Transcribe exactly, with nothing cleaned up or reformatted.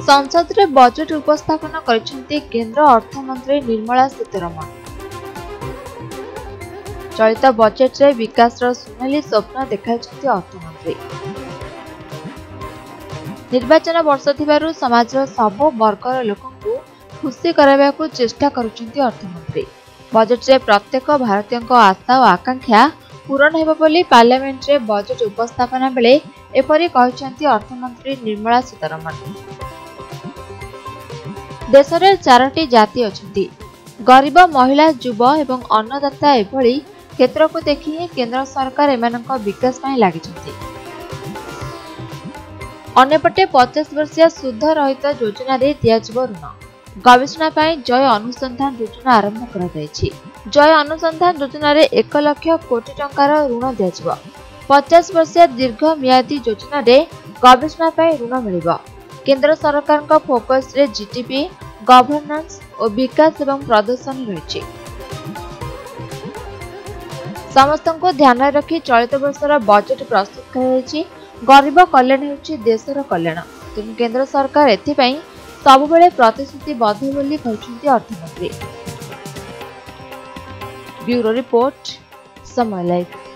संसद रे बजेट उपस्थापन करिसेंती केंद्र अर्थमंत्री निर्मला सीतारमण। चलित बजेट रे विकास रो सुनेली स्वप्न देखाइछंती अर्थमंत्री। निर्वाचन वर्ष थिबारु समाजर सब वर्गर लोकंकु खुशी कराइबाकु चेष्टा करुछंती अर्थमंत्री। बजेट रे प्रत्येक भारतीयक आशा और आकांक्षा पूरण हेबो बोली पार्लियामेंट रे बजेट उपस्थापना बेले एपरि कहिछंती अर्थमंत्री निर्मला सीतारमण। देश रे चारोटी जाति अछंती, गरीब, महिला, युव एवं अन्नदाता एभली क्षेत्र को देखि केंद्र सरकार एमानक विकास पई लागिछंती। अन्यपटे पचास वर्षीय शुद्ध रहित योजना रे दियाजिबो ऋण। गवेषणा पई जय अनुसंधान योजना आरंभ करा जायछि। जय अनुसंधान योजना रे एक लाख कोटी टंकार ऋण दियाजिबो। पचास वर्षीय दीर्घ मियादी योजना रे गवेषणा पई ऋण मिलिबो। केंद्र सरकार का फोकस रे जीटीपी, गवर्नेंस और विकास एवं प्रदर्शन रही। समस्त को ध्यान रखी चलित वर्षर बजेट प्रस्तुत कर गरीब कल्याण होउछि देशर कल्याण। तेणु केंद्र सरकार एथिपाई सबुबेले प्रतिश्रुतिबद्ध बोली कहउछन्ती अर्थमंत्री। Bureau report, Samay live.